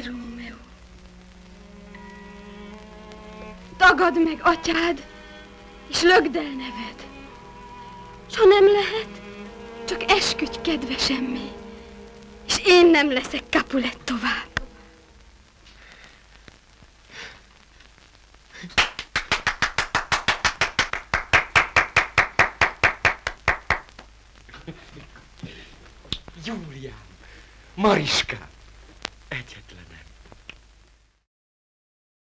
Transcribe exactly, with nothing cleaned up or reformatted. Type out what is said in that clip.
Rómeó. Tagadd meg atyád, és lögd el neved. S ha nem lehet, csak esküdj kedvesemmé, és én nem leszek Capulet tovább. Júliám, Mariskám, egyetlenem.